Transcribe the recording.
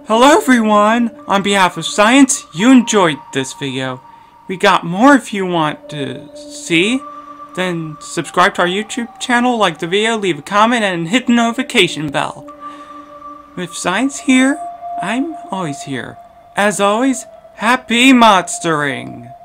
Hello everyone! On behalf of Science, you enjoyed this video. We got more if you want to see. Then subscribe to our YouTube channel, like the video, leave a comment, and hit the notification bell. With Science here, I'm always here. As always, happy monstering!